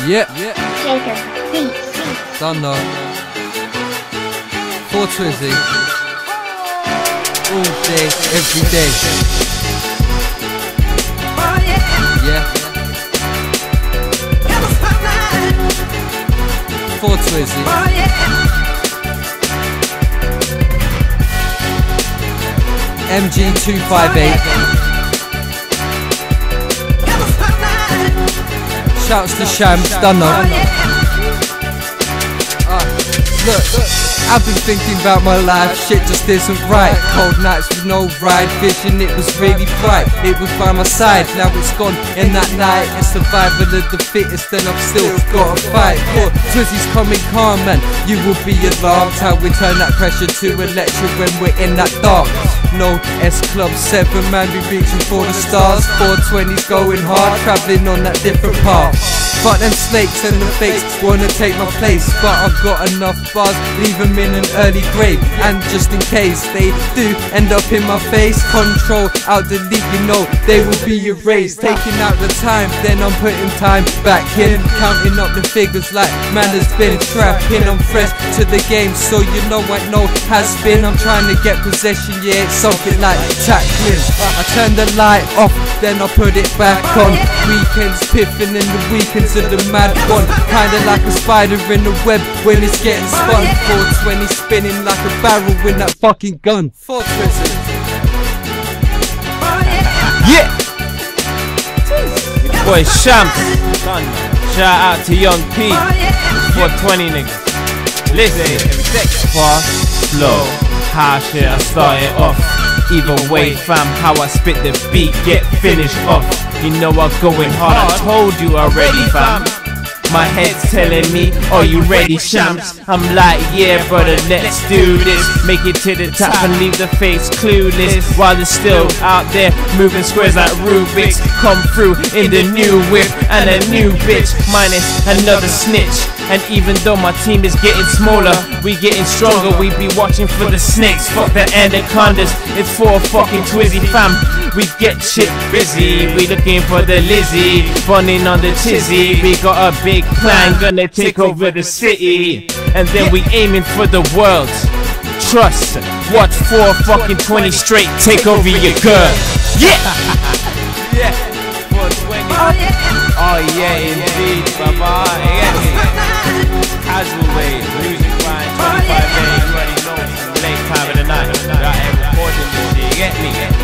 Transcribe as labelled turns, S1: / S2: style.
S1: Yeah.
S2: Jacob Beats.
S1: Done though. For Twizzy. All day, every day. Yeah. For Twizzy. MG258. Shouts to Shams, done though. Look, I've been thinking about my life, shit just isn't right. Cold nights with no ride, vision it was really bright. It was by my side, now it's gone in that night. It's survival of the fittest and I've still gotta fight. For Twizzy's coming calm man, you will be alarmed how we turn that pressure to a lecture when we're in that dark. No S Club 7 man, be reaching for the stars. 420's going hard, travelling on that different path. But them snakes and the fakes wanna take my place, but I've got enough bars, leave them in an early grave. And just in case they do end up in my face, control, out delete, you know they will be erased. Taking out the time, then I'm putting time back in, counting up the figures like man has been trapping. I'm fresh to the game, so you know I know has been. I'm trying to get possession, yeah, it's something like tackling. I turn the light off, then I put it back on. Weekends piffing in the weekends of the mad one, kinda like a spider in the web when it's getting spun. 420 spinning like a barrel with that fucking gun. 420.
S3: Yeah! Your boy Shams. Shout out to Young P. 420 niggas. Listen, fast, slow, how shit I start it off. Either way fam, how I spit the beat, get finished off. You know I'm going hard, I told you already fam. My head's telling me, are you ready Shams? I'm like, yeah brother, let's do this. Make it to the top and leave the face clueless. While they're still out there moving squares like Rubik's. Come through in the new whip and a new bitch, minus another snitch. And even though my team is getting smaller, we getting stronger. We be watching for the snakes, fuck the anacondas. It's for fucking Twizzy fam. We get shit busy, we looking for the Lizzie, running on the tizzy. We got a big plan, gonna take over the city, and then we aiming for the world. Trust, watch 420 straight, take over your girl. Yeah! Yeah, 420. Oh yeah, indeed, baba. Casual way, music grind, 25 days, you already know it's late time of the night. Right, recording this shit, you get me?